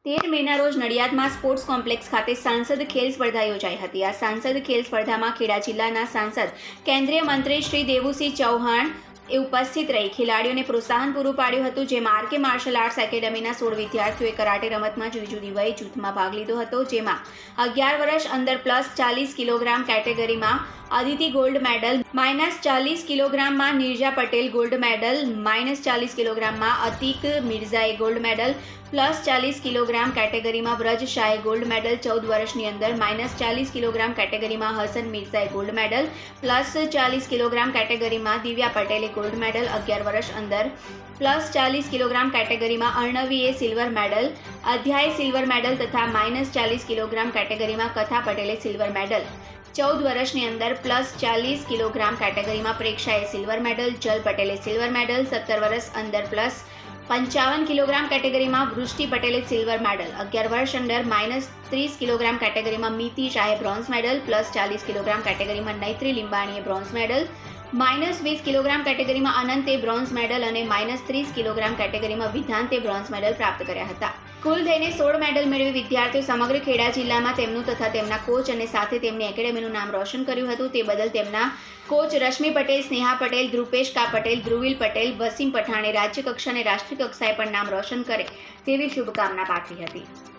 13 મેના રોજ નડિયાદમાં sports complex ખાતે સાંસદ ખેલ સ્પર્ધા યોજાઈ હતી। આ સાંસદ ખેલ સ્પર્ધામાં ખેડા જિલ્લાના સાંસદ કેન્દ્રીય મંત્રી શ્રી દેવુસિંહ ચૌહાણ ઉપસ્થિત રહી ખેલાડીઓને પ્રોત્સાહન પૂરું પાડ્યું હતું, જેમાં આરકે માર્શલ આર્ટ્સ એકેડમીના 16 વિદ્યાર્થીઓએ કરાટે રમતમાં જુદી જુદી વય જૂથમાં ભાગ લીધો હતો, જેમાં 11 વર્ષ અંદર પ્લસ 40 કિલોગ્રામ કેટેગરીમાં અદિતિ ગોલ્ડ મેડલ, -40 કિલોગ્રામમાં નિર્જા પટેલ ગોલ્ડ મેડલ, -40 કિલોગ્રામમાં અતિક મિર્ઝાએ ગોલ્ડ મેડલ, +40 કિલોગ્રામ કેટેગરીમાં વ્રજ શાહે ગોલ્ડ મેડલ, 14 વર્ષની અંદર -40 કિલોગ્રામ કેટેગરીમાં હસન મિર્ઝાએ ગોલ્ડ મેડલ, +40 કિલોગ્રામ કેટેગરીમાં દિવ્યા પટેલે ગોલ્ડ મેડલ, 11 વર્ષ અંદર +40 કિલોગ્રામ કેટેગરીમાં અર્ણવીએ silver medal, Adhyay silver medal તથા -40 કિલોગ્રામ કેટેગરીમાં કથા પટેલે સિલ્વર મેડલ, 14 વર્ષની અંદર +40 કિલોગ્રામ કેટેગરીમાં પ્રેક્ષાએ સિલ્વર મેડલ, જલ પટેલે સિલ્વર મેડલ, 17 વર્ષ અંદર +55 કિલોગ્રામ કેટેગરીમાં વૃષ્ટિ પટેલે સિલ્વર મેડલ, 11 વર્ષ અંદર -30 કિલોગ્રામ કેટેગરીમાં મીતિ શાહે બ્રોન્ઝ મેડલ, +40 કિલોગ્રામ કેટેગરીમાં નૈત્રી લિંબાણીએ બ્રોન્ઝ મેડલ, -20 કિલોગ્રામ કેટેગરીમાં અનંતે બ્રોન્ઝ મેડલ અને -30 કિલોગ્રામ કેટેગરીમાં વિધાંતે બ્રોન્ઝ મેડલ પ્રાપ્ત કર્યા હતા। કુલ થઈને 16 મેડલ મેળવી વિદ્યાર્થીઓ સમગ્ર ખેડા જિલ્લામાં તેમનું તથા તેમના કોચ અને સાથે તેમની એકેડેમીનું નામ રોશન કર્યું હતું। તે બદલ તેમના કોચ રશ્મિ પટેલ, સ્નેહા પટેલ, ધ્રુપેશ કા પટેલ, ધ્રુવિલ પટેલ, વસીમ પઠાણે રાજ્ય કક્ષા અને રાષ્ટ્રીય કક્ષાએ પણ નામ રોશન કરે તેવી શુભકામના પાઠવી હતી।